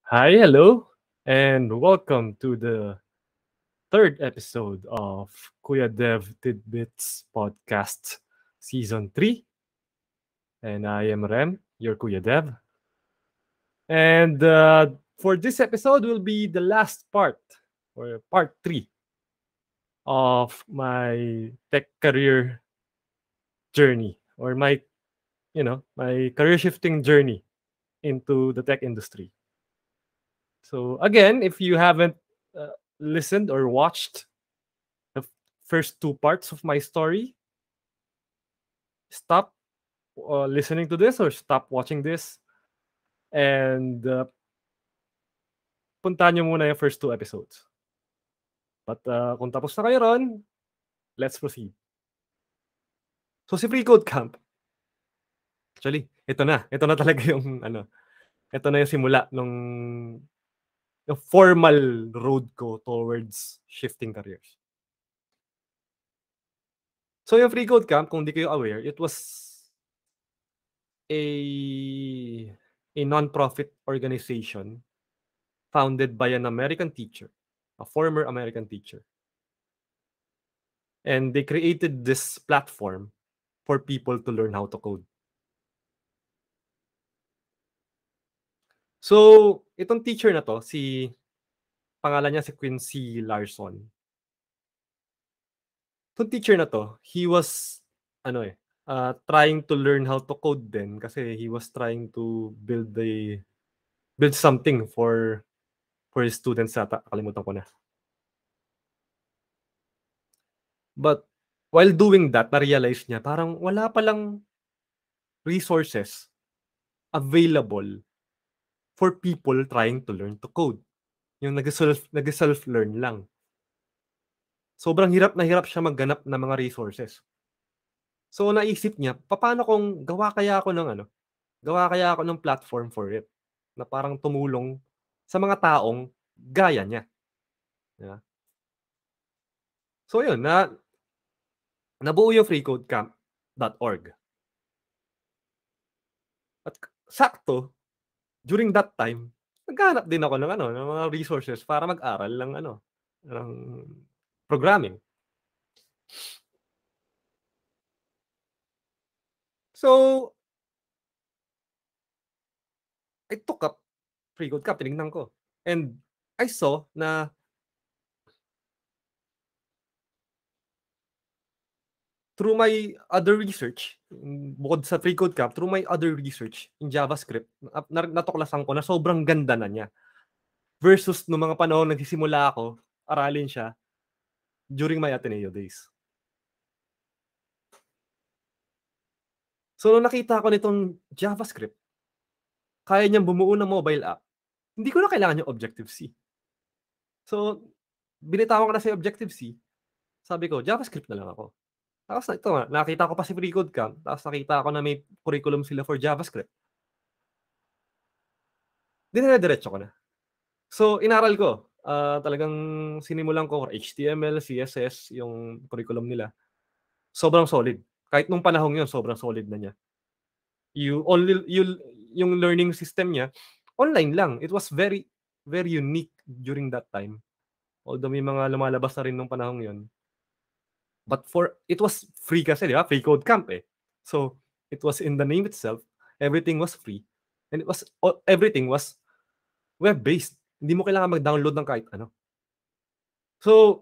Hi, hello, and welcome to the third episode of Kuya Dev Tidbits Podcast Season 3. And I am Rem, your Kuya Dev. And for this episode will be the last part, or part 3, of my tech career journey, or my career shifting journey into the tech industry. So again, if you haven't listened or watched the first two parts of my story, stop listening to this or stop watching this and puntahan nyo muna yung first two episodes. But kung tapos na kayo ron, let's proceed. So si Free Code Camp, actually, ito na. Ito na talaga yung ito na yung simula yung formal road ko towards shifting careers. So yung Free Code Camp, kung di kayo aware, it was a non-profit organization founded by an American teacher, a former American teacher. And they created this platform for people to learn how to code. So, itong teacher na to, pangalan niya si Quincy Larson. Itong teacher na to, he was trying to learn how to code din kasi he was trying to build something for his students ata. Kalimutan ko na. But while doing that, na-realize niya parang wala palang resources available for people trying to learn to code. Yung nag-self-learn lang. Sobrang hirap na hirap siya magganap ng mga resources. So naisip niya, paano kung gawa kaya ako ng platform for it na parang tumulong sa mga taong gaya niya. Yeah. So yun, nabuo yung freecodecamp.org. At sakto, during that time, naghahanap din ako ng mga resources para mag-aral ng programming. So, I took up Free Code Camp, tinignan ko. And I saw na through my other research, bukod sa Free Code Camp, through my other research in JavaScript, natuklasan ko na sobrang ganda na niya. Versus nung mga panahon nagsisimula ako, aralin siya during my Ateneo days. So, nung nakita ko nitong JavaScript, kaya niyang bumuo ng mobile app, hindi ko na kailangan yung Objective-C. So, binitawan ko na sa Objective-C, sabi ko, JavaScript na lang ako. Tapos ito nga, nakita ko pa si Free Code Camp, tapos nakita ko na may curriculum sila for JavaScript. Dinire-diretso ko na. So, inaral ko. Talagang sinimulan ko HTML, CSS, yung curriculum nila. Sobrang solid. Kahit nung panahon yun, sobrang solid na niya. Yung learning system niya, online lang. It was very, very unique during that time. Although may mga lumalabas na rin nung panahon yun. But it was free kasi, di ba? Free Code Camp eh. So, it was in the name itself. Everything was free. And everything was web-based. Hindi mo kailangan mag-download ng kahit ano. So,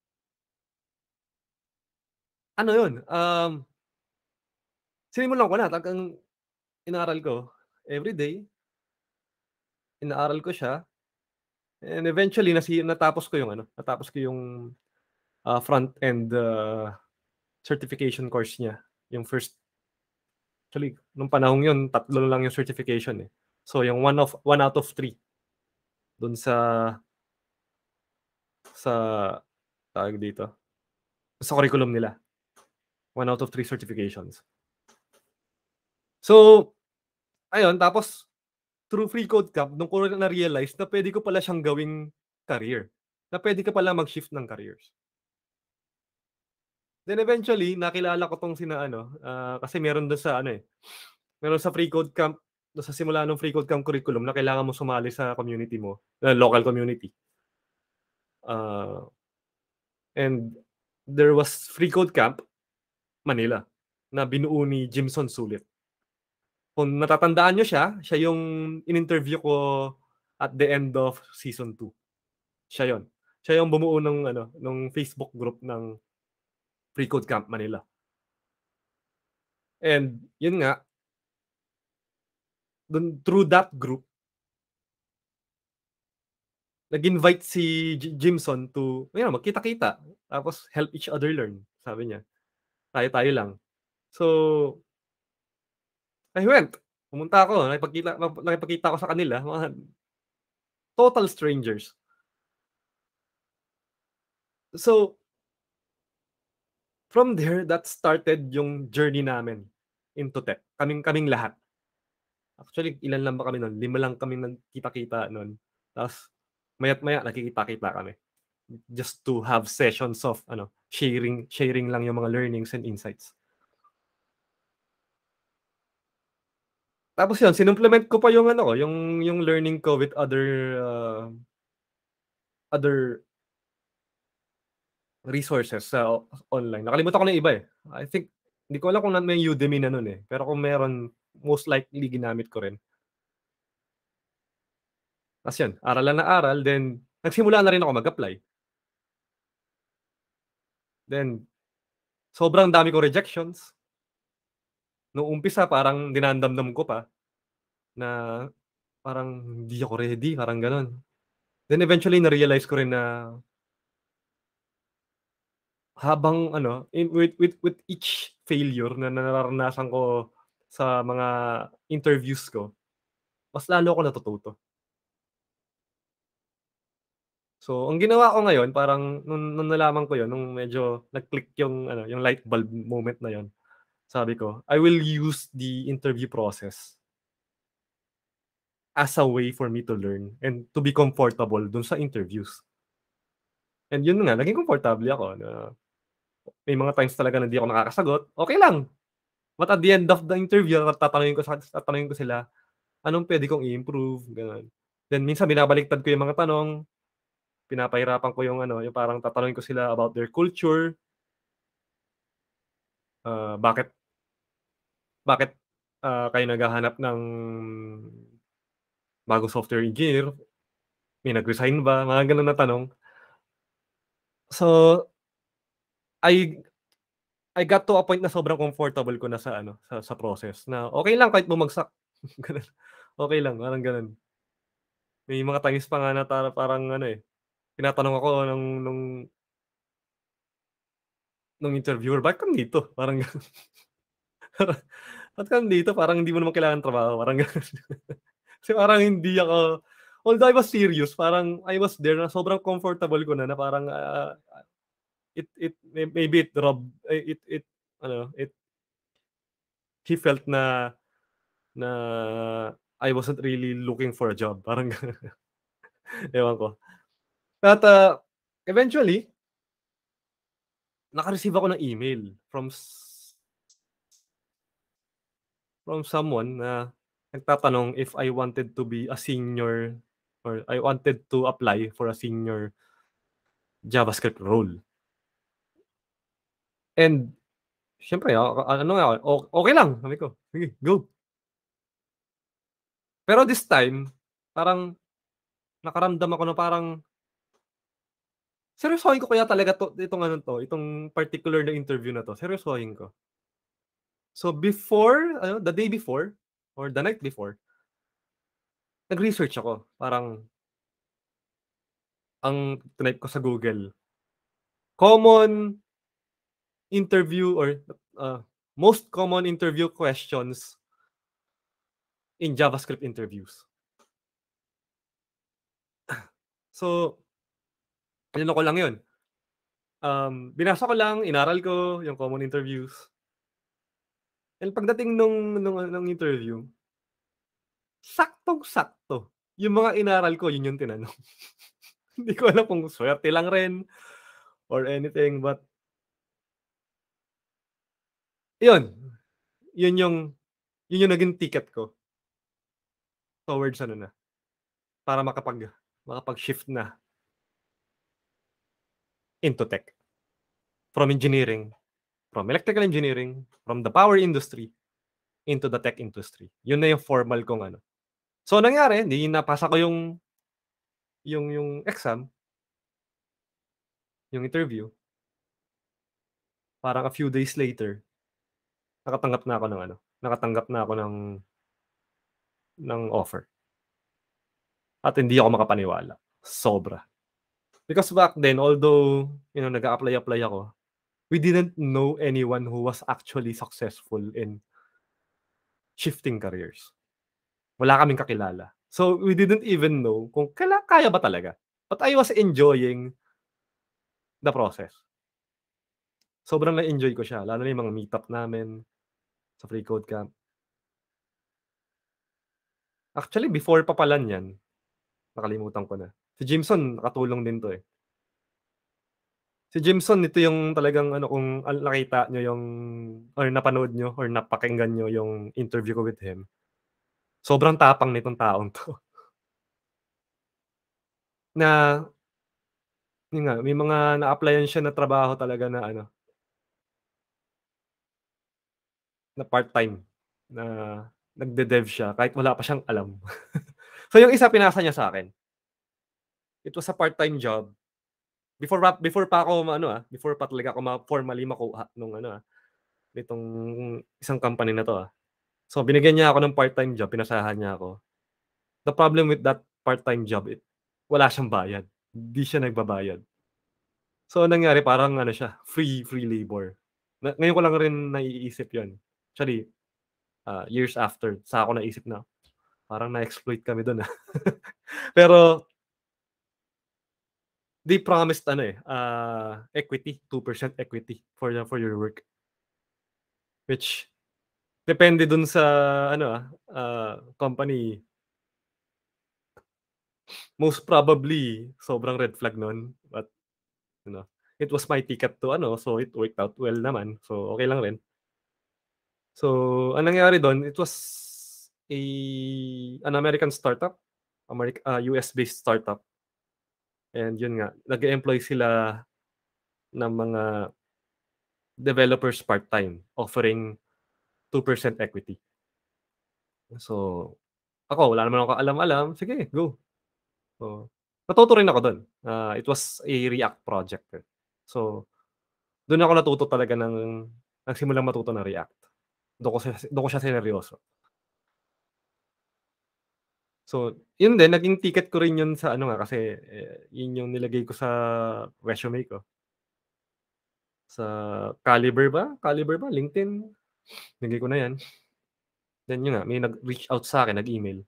ano yun? Sinimulan ko na. Talagang inaaral ko everyday. Inaaral ko siya. And eventually, natapos ko yung front-end certification course niya. Yung first. Actually, nung panahon yun, 3 lang yung certification eh. So, yung 1 out of 3 dun sa tawag dito, sa curriculum nila. 1 out of 3 certifications. So, ayun, tapos through Free Code Camp, nung ko na-realize na pwede ko pala siyang gawing career. Na pwede ka pala mag-shift ng careers. Then eventually, nakilala ko tong kasi meron doon sa meron sa Free Code Camp sa simula ng free code camp curriculum na kailangan mo sumali sa community mo, local community. And there was free code camp Manila na binuo ni Jimson Sulit. Kung natatandaan niyo siya yung in-interview ko at the end of season 2. Siya 'yon. Siya yung bumuo nung Facebook group ng Free Code Camp Manila. And yun nga, through that group, nag-invite si Jimson to magkita-kita, tapos help each other learn, sabi niya. Tayo-tayo lang. So, I went. Pumunta ako, nakipagkita ako sa kanila, mga total strangers. So, from there, that started yung journey namin into tech. Kaming lahat. Actually, ilan lang ba kami nun? 5 lang kaming nagkita-kita nun. Tapos maya't-maya nagkikita-kita kami. Just to have sessions of sharing lang yung mga learnings and insights. Tapos yun, sinupplement ko pa yung yung learning ko with other resources sa online. Nakalimutan ko na yung iba, eh. I think hindi ko alam kung may Udemy na nun, eh, pero kung meron, most likely ginamit ko rin. Ta's yun, aral lang na aral, then nagsimula na rin ako mag-apply. Then sobrang dami kong rejections. Nung umpisa parang dinamdam ko pa na parang hindi ako ready, parang gano'n. Then eventually na-realize ko rin na habang with each failure na nararanasan ko sa mga interviews ko, mas lalo ako natututo. So, ang ginawa ko ngayon parang nung nalaman ko yun, nung medyo nag-click yung light bulb moment na yun, sabi ko, I will use the interview process as a way for me to learn and to be comfortable dun sa interviews. And yun nga, naging komportable ako na may mga times talaga na hindi ako nakakasagot, okey lang. But at the end of the interview tatanungin ko sila, anong puwede kong i-improve, gano'n. Then minsan binabaliktad ko yung mga tanong, pinapahirapan ko yung parang tatanungin ko sila about their culture, bakit bakit, kayo naghahanap ng bagong software engineer, may nag-resign ba, mga gano'n na tanong. So, I I got to a point na sobrang comfortable ko na sa process na okey lang kahit bumagsak, gano'n. Okey lang, parang gano'n. May mga times pa nga na parang tinatanong ako nung interviewer, "Bakit ka nandito?" Parang gano'n. Parang, "Ba't ka nandito? Parang hindi mo naman kailangan trabaho." Parang gano'n. Kasi parang hindi ako, although I was serious, parang I was there na sobrang comfortable ko na parang, maybe it robbed it it he felt na I wasn't really looking for a job, parang gano'n. Ewan ko. But, eventually, naka-receive ako ng email from someone na nagtatanong if I wanted to be a senior or I wanted to apply for a senior JavaScript role. And siyempre okey lang, sabi ko, "Sige, go." Pero this time, parang nakaramdam ako na parang, seryosohin ko kaya talaga itong particular na interview na 'to, seryosohin ko. So before the day before or the night before, nag-research ako. Parang ang tinype ko sa Google, common interview or, most common interview questions in JavaScript interviews. So, inano ko lang 'yun, binasa ko lang, inaral ko yung common interviews. And pagdating nung interview, saktong-sakto yung mga inaral ko, yun yung tinanong. Hindi ko alam kung swerte lang rin or anything, but yun, yun yung yun yung naging ticket ko towards ano na, para makapag-shift na into tech. From engineering, from electrical engineering, from the power industry into the tech industry. Yun na yung formal kong ano. So nangyari, 'di napasa ko yung exam, yung interview. Parang a few days later, nakatanggap na ako ng offer at hindi ako makapaniwala, sobra. Because back then, although, nag-a-apply ako, we didn't know anyone who was actually successful in shifting careers. Wala kaming kakilala. So, we didn't even know kung kaya ba talaga. But I was enjoying the process. Sobrang na-enjoy ko siya, lalo na yung mga meet-up namin sa Free Code Camp. Actually, before pa pala niyan, nakalimutan ko na. Si Jimson nakatulong din 'to, eh. Si Jimson, ito yung talagang ano, kung nakita niyo yung or napanood niyo or napakinggan niyo yung interview ko with him, sobrang tapang nitong taong 'to. Na yun nga, may mga na-applyan siya na trabaho talaga na ano, na part-time, na nagde-dev siya kahit wala pa siyang alam. So yung isa pinasa niya sa'kin, it was a part-time job, before pa ako before pa talaga ako formally makuha nung nitong isang company na 'to. So binigyan niya ako ng part-time job, pinasahan niya ako. The problem with that part-time job, wala siyang bayad, hindi siya nagbabayad. So anong nangyari, parang ano siya, free labor. Ngayon ko lang rin naiisip 'yun. Actually, years after saka ko naisip na parang na-exploit kami dun, Pero they promised equity, 2% equity for your work, which depende dun sa company. Most probably sobrang red flag nun, but it was my ticket to so it worked out well naman. So okey lang rin. So ang nangyari dun, it was a an American startup, US-based startup, and yun nga, nag-e-employ sila ng mga developers part-time, offering 2% equity. So ako, wala naman akong kaalam-alam, sige go. So natuto rin ako dun, it was a React project, eh. So dun ako natuto talaga nagsimulang matuto ng React. Dun ko siya sineryoso. So, yun din naging ticket ko rin yun sa kasi, yun yung nilagay ko sa resume ko. Sa Caliber ba, LinkedIn, nilagay ko na yan. Then yun nga, may nag-reach out sa'kin, nag-email.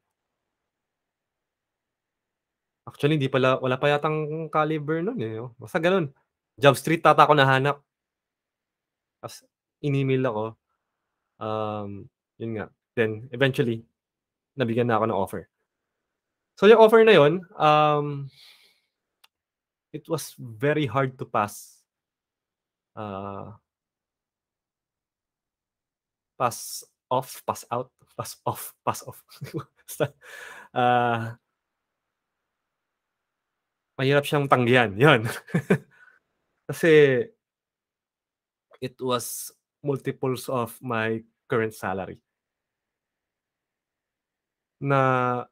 Actually wala pa yatang Caliber nun, eh, basta ganun. JobStreet ata ako nahanap, ta's in-email ako, um, yun nga, then eventually nabigyan na ako ng offer. So yung offer na yun, it was very hard to ah, pass off, pass out, pass off. Basta, ah, mahirap siyang tanggihan, yun. Kasi it was multiples of my current salary na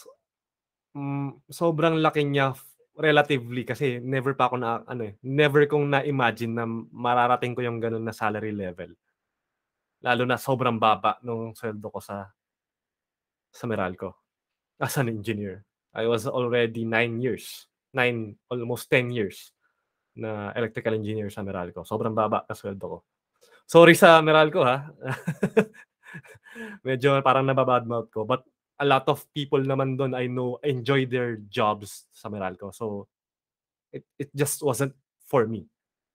sobrang laki niya relatively, kasi never pa ako never kong na-imagine na mararating ko yung gano'n na salary level. Lalo na sobrang baba nung sweldo ko sa Meralco as an engineer. I was already almost 10 years na electrical engineer sa Meralco. Sobrang baba ng sweldo ko. Sorry sa Meralco, ha. Medyo parang naba-badmouth ko, but a lot of people naman dun I know enjoy their jobs sa Meralco. So, it just wasn't for me.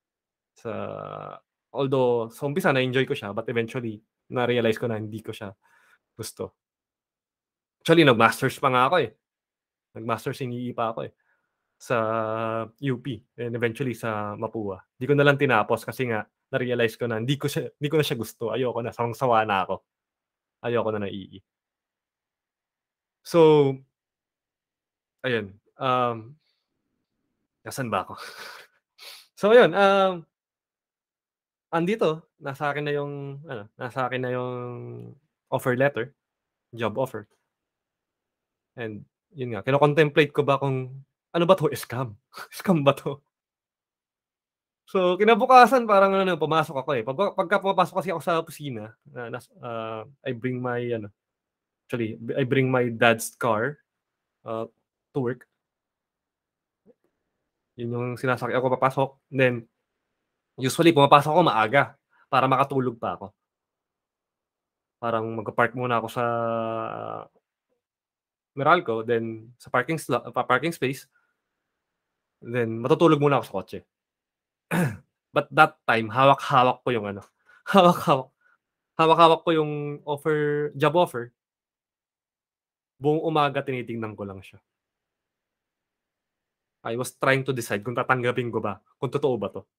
Although sa umpisa na-enjoy ko siya, but eventually na-realize ko na hindi ko siya gusto. Actually nag-masters pa nga ako, eh. Nag-masters in EE pa ako, eh, sa UP and eventually sa Mapua. Di ko na lang tinapos kasi nga na-realize ko na hindi ko na siya gusto. Ayoko na, sawang-sawa na ako. Ayoko na ng EE. So, ayun, nasaan ba ako? So ayun, andito, nasa akin na yung ano, nasa akin na yung offer letter, job offer, and yun nga, kino-contemplate ko ba kung ano ba 'to, scam? Scam ba 'to? So, kinabukasan parang ano, pumasok ako, eh, pagka pumapasok kasi ako sa opisina I bring my ano, actually, I bring my dad's car, uh, to work. Yun yung sinasakyan ko papasok, then usually pumapasok ako maaga para makatulog pa ako. Parang magpa-park muna ako sa Meralco, then sa parking space, then matutulog muna ako sa kotse. But that time hawak-hawak ko yung ano, hawak-hawak hawak-hawak ko yung job offer, buong umaga tinitingnan ko lang siya. I was trying to decide kung tatanggapin ko ba, kung totoo ba 'to.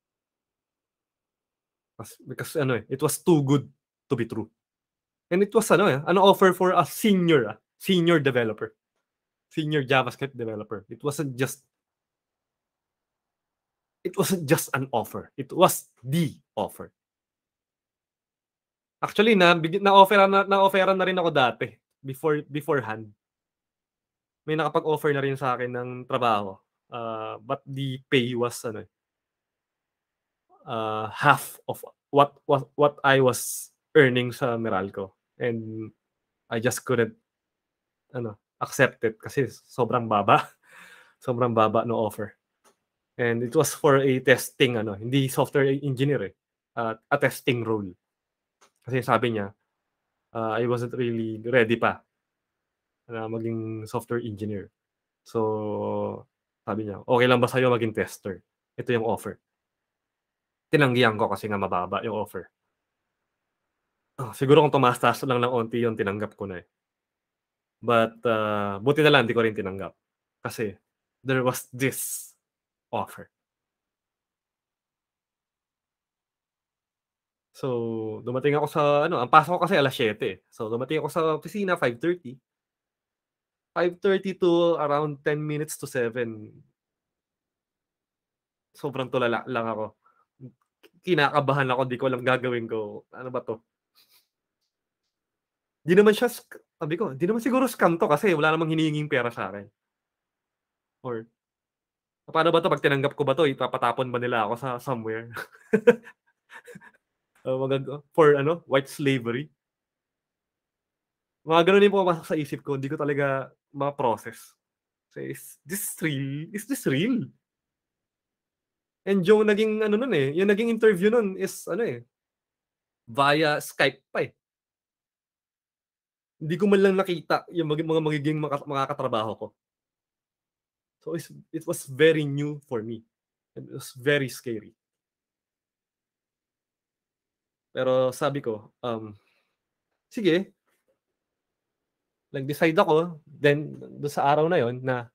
Because ano, eh, it was too good to be true. And it was ano, eh, an offer for a senior developer, senior JavaScript developer. It wasn't just an offer, it was the offer. Actually na-offeran na rin ako dati, beforehand. May nakapag-offer na rin sa'kin ng trabaho, but the pay was ano, half of what I was earning sa Meralco, and I just couldn't ano, accept it kasi sobrang baba, sobrang baba nung offer. And it was for a testing ano, hindi software engineer, eh, a testing role. Kasi sabi niya, I wasn't really ready pa na maging software engineer. So, sabi niya, "Okey lang ba sa'yo maging tester? Ito yung offer." Tinanggihan ko kasi nga mababa yung offer. Siguro kung tumaas-taas lang ng onti yun tinanggap ko na, eh. But, buti na lang di ko rin tinanggap. Kasi there was this offer. So, dumating ako sa ano, ang pasok ko kasi 7:00, eh. So, dumating ako sa opisina 5:30. 5:30 to around 10 minutes to 7, sobrang tulala lang ako. Kinakabahan ako, di ko alam gagawin ko, ano ba 'to? 'Di naman siya sabi ko, "Di naman siguro scam 'to kasi wala namang hinihinging pera sa'kin, or paano ba 'to, 'pag tinanggap ko ba 'to ipapatapon ba nila ako sa somewhere?" For ano, white slavery. Mga gano'n yung pumapasok sa isip ko, hindi ko talaga ma-process. Kasi, is this real? And yung naging ano nun, eh, yung naging interview nun is ano, eh, via Skype pa, eh. Hindi ko man lang nakita yung mga magiging makakatrabaho ko. So, it was very new for me, and it was very scary. Pero sabi ko, sige, nag-decide ako then dun sa araw na yun na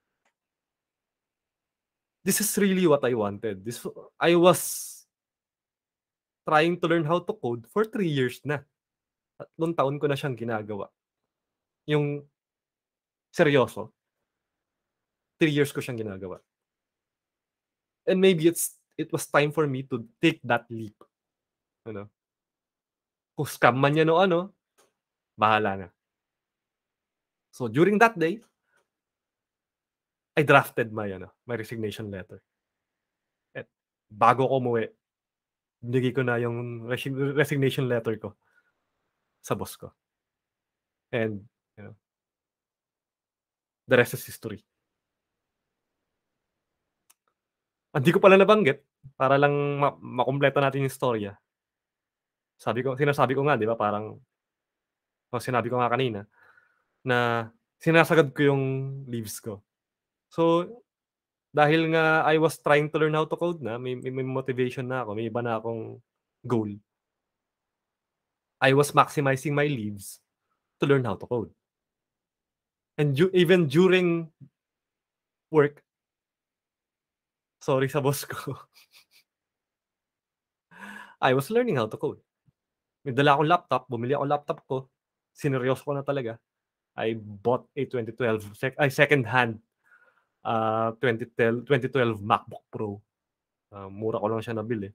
this is really what I wanted. I was trying to learn how to code for 3 years na. 3 taon ko na siyang ginagawa. Yung seryoso, 3 years ko siyang ginagawa. And maybe it was time for me to take that leap, ano. Kung scam man yan o ano, bahala na. So, during that day, I drafted my resignation letter. At bago ko umuwi, binigay ko na yung resignation letter ko sa boss ko. And, you know, the rest is history. Hindi ko pala nabanggit para lang makumpleto natin yung istorya. Sinasabi ko nga 'di ba, parang sinabi ko nga kanina na sinasagad ko yung leaves ko. So, dahil nga I was trying to learn how to code na, may motivation na ako, may iba na akong goal. I was maximizing my leaves to learn how to code. And even during work, sorry sa boss ko, I was learning how to code. May dala akong laptop, bumili ako laptop ko, sineryoso ko na talaga. I bought a 2012 second-hand 2012 MacBook Pro. Mura ko lang siya nabili.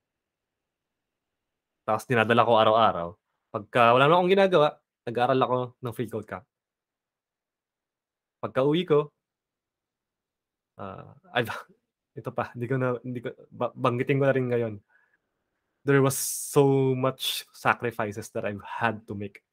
Tapos dinadala ko araw-araw. Pagka wala naman akong ginagawa, nag-aaral ako ng Free Code Camp. Pagka-uwi ko, ay ito pa, hindi ko banggitin ko na rin ngayon. There was so much sacrifices that I've had to make.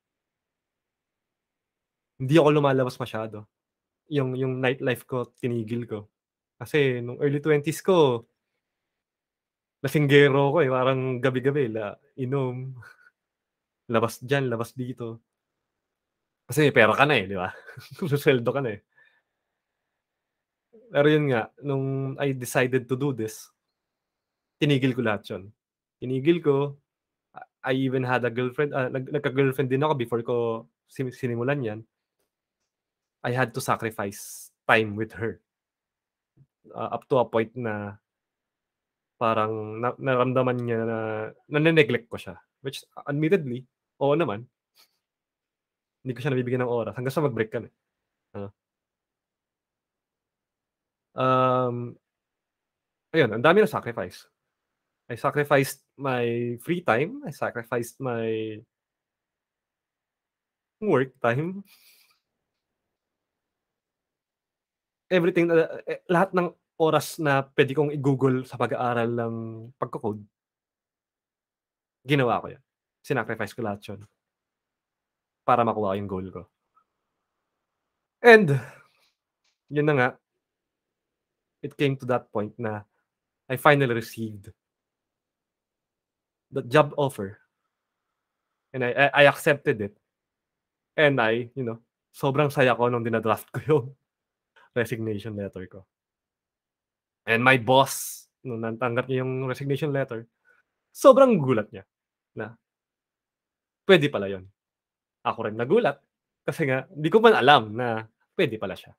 Hindi ako lumalabas masyado. Yung nightlife ko tinigil ko. Kasi nung early 20s ko, lasinggero ako, parang gabi-gabi inom, labas diyan, labas dito. Kasi may pera ka na, di ba? Susweldo ka na, eh. Pero yun nga, nung I decided to do this, tinigil ko lahat yun. Tinigil ko, I even had a girlfriend, nagka-girlfriend din ako before ko sinimulan yan. I had to sacrifice time with her. Up to a point na parang naramdaman niya na nane-neglect ko siya. Which admittedly, oo naman. Hindi ko siya nabibigyan ng oras hanggang sa mag-break kami. Ayun, ang dami na sacrifice. I sacrificed my free time, I sacrificed my work time. Everything lahat ng oras na puwede kong i-google sa pag-aaral ng pagko-code, ginawa ko 'yan. Sinacrifice ko lahat 'yun para makuha yung goal ko. And, yun na nga, it came to that point na I finally received the job offer and I accepted it. And sobrang saya ko nung dina-draft ko yung resignation letter ko. And my boss, nung natanggap niya yung resignation letter, sobrang gulat niya na puwede pala yun. Ako rin nagulat kasi nga di ko man alam na puwede pala siya.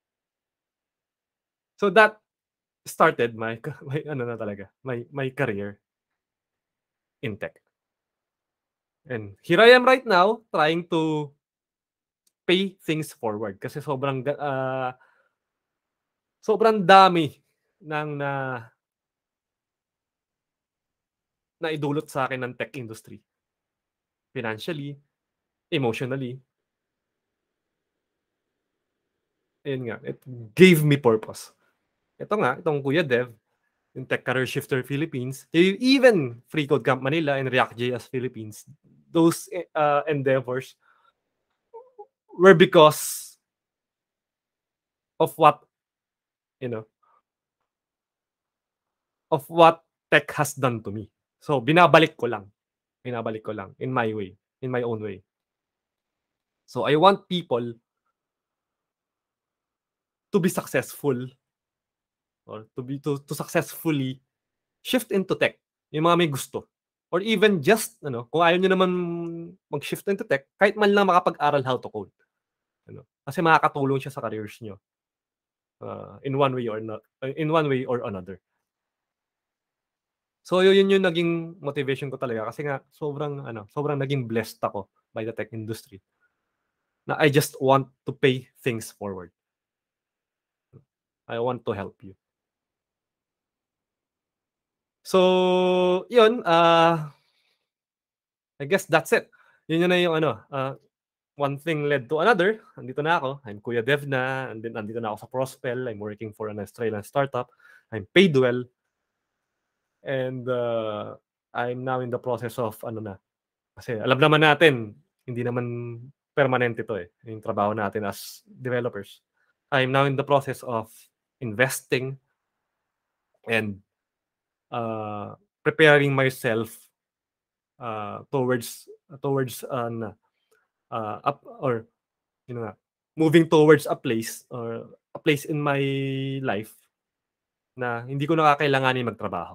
So that started my my career in tech. And here I am right now trying to pay things forward kasi sobrang dami ng naidulot sa akin ng tech industry. Financially, emotionally. Ayun nga, it gave me purpose. Ito nga, itong Kuya Dev, yung Tech Career Shifter Philippines, even Free Code Camp Manila and React.js Philippines, those endeavors were because of what of what tech has done to me. So binabalik ko lang in my way, in my own way. So I want people to be successful or to successfully shift into tech, yung mga may gusto. Or even just kung ayaw niyo naman mag-shift into tech, kahit man lang makapag-aral how to code. Kasi makakatulong siya sa careers niyo. In one way or another. So yun yung naging motivation ko talaga kasi nga sobrang naging blessed ako by the tech industry. Na I just want to pay things forward. I want to help you. So, yun, I guess that's it. Yun na yung one thing led to another. Andito na ako. I'm Kuya Dev na. And then andito na ako sa Prospel. I'm working for an Australian startup. I'm paid well. And I'm now in the process of kasi alam naman natin, hindi naman permanente to yung trabaho natin as developers. I'm now in the process of investing and preparing myself towards moving towards a place in my life na hindi ko na kakailanganin magtrabaho.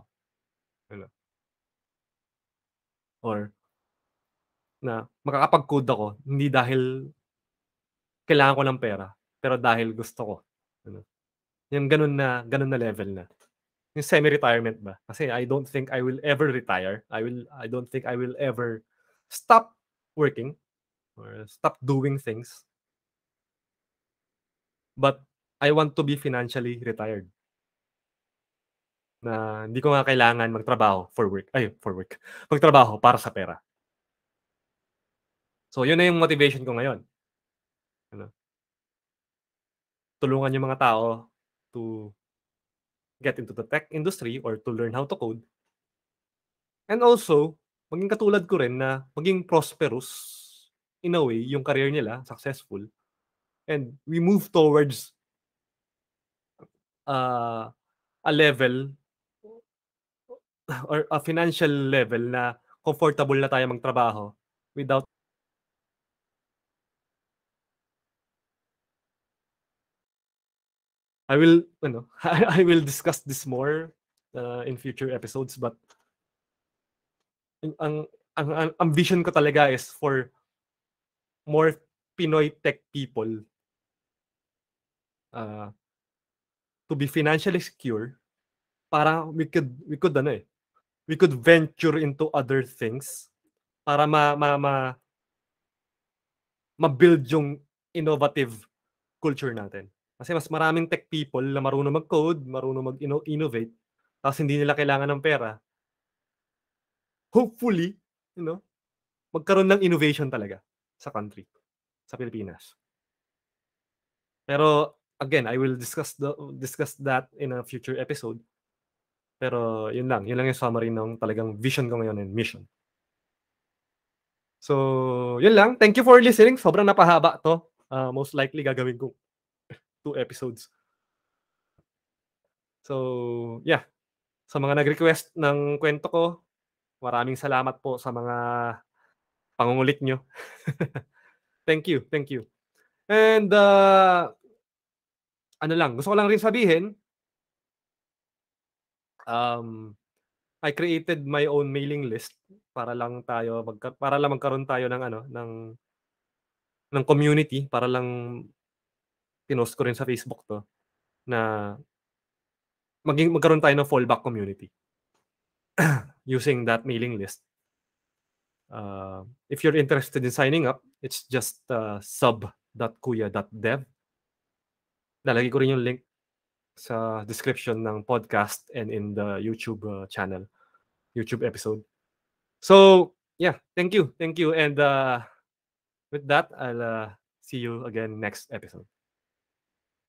Or na makakapag-code ako hindi dahil kailangan ko ng pera, pero dahil gusto ko. Yung ganun na level na. Yung semi-retirement ba? Kasi I don't think I will ever retire. I don't think I will ever stop working or stop doing things. but I want to be financially retired. Na hindi ko nga kailangan magtrabaho for work, magtrabaho para sa pera. So yun na yung motivation ko ngayon, ano, tulungan yung mga tao to get into the tech industry or to learn how to code, and also maging katulad ko rin na maging prosperous in a way yung career nila, successful, and we move towards, uh, a level or a financial level na comfortable na tayo magtrabaho without. I will ano, I will discuss this more, in future episodes, but ang ang vision ko talaga is for more Pinoy tech people, uh, to be financially secure para we could ano, we could venture into other things para ma-build yung innovative culture natin. Kasi mas maraming tech people na marunong mag-code, marunong innovate, tapos hindi nila kailangan ng pera. Hopefully, you know, magkaroon ng innovation talaga sa country, sa Pilipinas. Pero again, I will discuss that in a future episode. Pero yun lang yung summary ng talagang vision ko ngayon and mission. So, yun lang. Thank you for listening. Sobrang napahaba 'to. Most likely gagawin ko 2 episodes. So, yeah, sa mga nag-request ng kuwento ko, maraming salamat po sa mga pangungulit niyo. Thank you, thank you. And, ano lang, gusto ko lang rin sabihin, um, I created my own mailing list para lang magkaroon tayo ng ano, ng community, para lang pinost ko rin sa Facebook 'to, na magkaroon tayo ng fallback community using that mailing list. If you're interested in signing up, it's just, sub.kuya.dev. Lalagay ko rin yung link sa description ng podcast and in the YouTube, channel, YouTube episode. So, yeah, thank you, and, with that, I'll, see you again next episode.